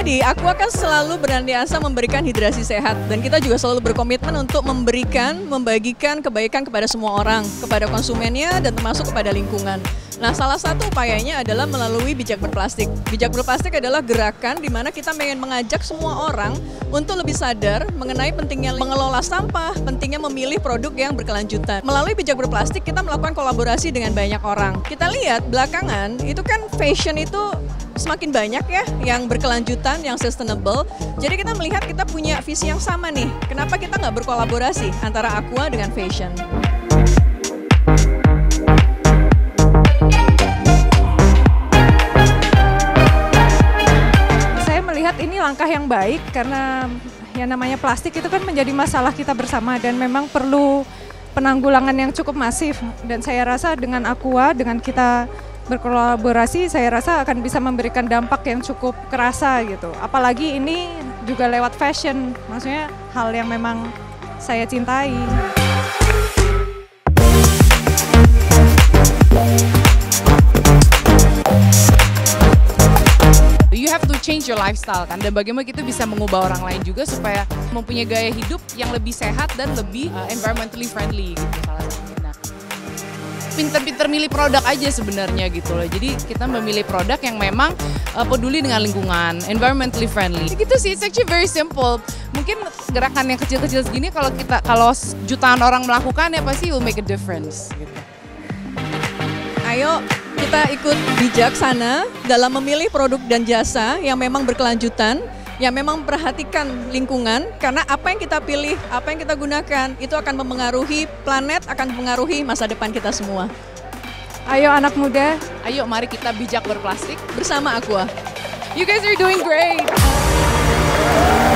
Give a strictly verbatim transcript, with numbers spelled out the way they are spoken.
Jadi, aku akan selalu berandiasa memberikan hidrasi sehat dan kita juga selalu berkomitmen untuk memberikan, membagikan kebaikan kepada semua orang, kepada konsumennya dan termasuk kepada lingkungan. Nah, salah satu upayanya adalah melalui bijak berplastik. Bijak berplastik adalah gerakan di mana kita ingin mengajak semua orang untuk lebih sadar mengenai pentingnya mengelola sampah, pentingnya memilih produk yang berkelanjutan. Melalui bijak berplastik, kita melakukan kolaborasi dengan banyak orang. Kita lihat belakangan, itu kan fashion itu semakin banyak ya, yang berkelanjutan, yang sustainable. Jadi kita melihat kita punya visi yang sama nih. Kenapa kita nggak berkolaborasi antara Aqua dengan fashion? Ini langkah yang baik karena yang namanya plastik itu kan menjadi masalah kita bersama dan memang perlu penanggulangan yang cukup masif, dan saya rasa dengan Aqua, dengan kita berkolaborasi, saya rasa akan bisa memberikan dampak yang cukup kerasa gitu. Apalagi ini juga lewat fashion, maksudnya hal yang memang saya cintai. You have to change your lifestyle kan, dan bagaimana kita bisa mengubah orang lain juga supaya mempunyai gaya hidup yang lebih sehat dan lebih uh, environmentally friendly gitu salah satunya. Nah, pinter-pinter milih produk aja sebenarnya gitu loh. Jadi kita memilih produk yang memang uh, peduli dengan lingkungan, environmentally friendly. Gitu sih, it's actually very simple. Mungkin gerakan yang kecil-kecil segini kalau kita kalau jutaan orang melakukan ya pasti will make a difference gitu. Ayo kita ikut bijaksana dalam memilih produk dan jasa yang memang berkelanjutan, yang memang memperhatikan lingkungan, karena apa yang kita pilih, apa yang kita gunakan, itu akan mempengaruhi planet, akan mempengaruhi masa depan kita semua. Ayo anak muda, ayo mari kita bijak berplastik bersama Aqua. You guys are doing great!